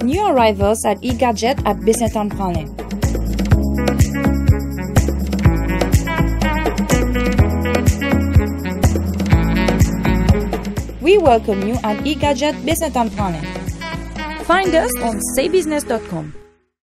new arrivals at EGADGET at business.net. We welcome you at EGADGET business.net. Find us on Seybusiness.com.